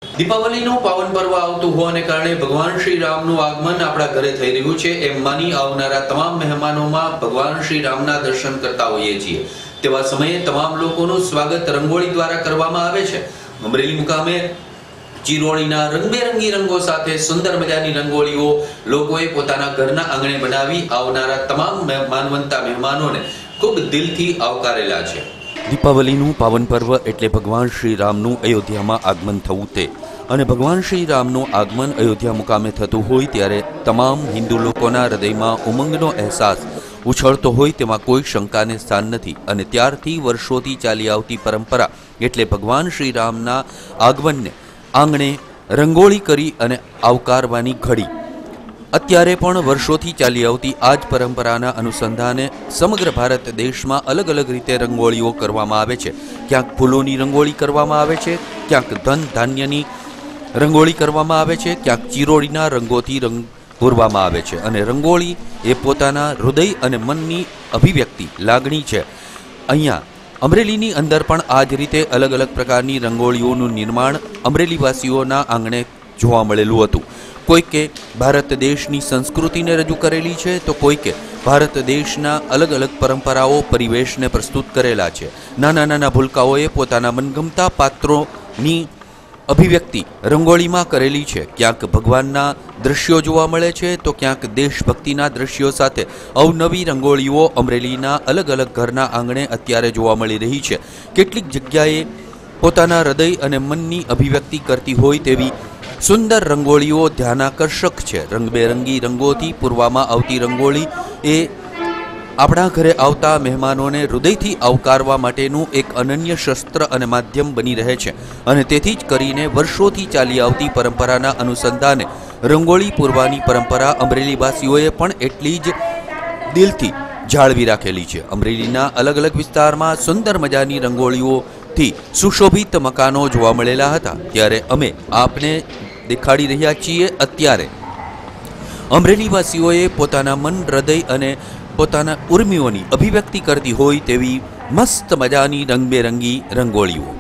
દીપાવલીનું પાવન પર્વ આવતું હોવાને કારણે ભગવાન શ્રી રામનું આગમન આપણા ઘરે થઈ રહ્યું છે એમ માની આવનારા તમામ મહેમાનોમાં ભગવાન શ્રી રામના દર્શન કરતા હોઈએ છીએ। તેવા સમયે તમામ લોકોનું સ્વાગત રંગોળી દ્વારા કરવામાં આવે છે। અમરેલી મુકામે ચિરોળીના રંગબેરંગી રંગો સાથે સુંદર મજાની રંગોળીઓ લોકોએ પોતાના ઘરના આંગણે બનાવી આવનારા તમામ માનવંતા મહેમાનોને ખૂબ દિલથી આવકારેલા છે। દીપાવલીનું પાવન પર્વ એટલે ભગવાન શ્રી રામનું અયોધ્યામાં આગમન થવું તે અને ભગવાન શ્રી રામનું આગમન અયોધ્યા મુકામે થતું હોય ત્યારે તમામ હિન્દુ લોકોના હૃદયમાં ઉમંગનો અહેસાસ ઉછળતો હોય તેમાં કોઈ શંકાને સ્થાન નથી અને ત્યારથી વર્ષોથી ચાલી આવતી પરંપરા એટલે ભગવાન શ્રી રામના આગમનને આંગણે રંગોળી કરી અને આવકારવાની ઘડી અત્યારે પણ વર્ષોથી ચાલી આવતી આ જ પરંપરાના અનુસંધાને સમગ્ર ભારત દેશમાં અલગ અલગ રીતે રંગોળીઓ કરવામાં આવે છે। ક્યાંક ફૂલોની રંગોળી કરવામાં આવે છે, ક્યાંક ધન ધાન્યની રંગોળી કરવામાં આવે છે, ક્યાંક ચિરોળીના રંગોથી રંગ પૂરવામાં આવે છે અને રંગોળી એ પોતાના હૃદય અને મનની અભિવ્યક્તિ લાગણી છે। અહીંયા અમરેલીની અંદર પણ આ જ રીતે અલગ અલગ પ્રકારની રંગોળીઓનું નિર્માણ અમરેલીવાસીઓના આંગણે જોવા મળેલું હતું। કોઈકે ભારત દેશની સંસ્કૃતિને રજૂ કરેલી છે તો કોઈકે ભારત દેશના અલગ અલગ પરંપરાઓ પરિવેશને પ્રસ્તુત કરેલા છે। નાના નાના ભૂલકાઓએ પોતાના મનગમતા પાત્રોની અભિવ્યક્તિ રંગોળીમાં કરેલી છે। ક્યાંક ભગવાનના દ્રશ્યો જોવા મળે છે તો ક્યાંક દેશભક્તિના દ્રશ્યો સાથે અવનવી રંગોળીઓ અમરેલીના અલગ અલગ ઘરના આંગણે અત્યારે જોવા મળી રહી છે। કેટલીક જગ્યાએ પોતાના હૃદય અને મનની અભિવ્યક્તિ કરતી હોય તેવી સુંદર રંગોળીઓ ધ્યાનાકર્ષક છે। રંગબેરંગી રંગોથી પૂરવામાં આવતી રંગોળી એ આપણા ઘરે આવતા મહેમાનોને હૃદયથી આવકારવા માટેનું એક અનન્ય શસ્ત્ર અને માધ્યમ બની રહે છે અને તેથી જ કરીને વર્ષોથી ચાલી આવતી પરંપરાના અનુસંધાને રંગોળી પૂરવાની પરંપરા અમરેલીવાસીઓએ પણ એટલી જ દિલથી જાળવી રાખેલી છે। અમરેલીના અલગ અલગ વિસ્તારમાં સુંદર મજાની રંગોળીઓથી સુશોભિત મકાનો જોવા મળેલા હતા ત્યારે અમે આપને દેખાડી રહ્યા છીએ અત્યારે અમરેલીવાસીઓએ પોતાના મન હૃદય અને પોતાના ઉર્મિઓની અભિવ્યક્તિ કરતી હોય તેવી મસ્ત મજાની રંગબેરંગી રંગોળીઓ।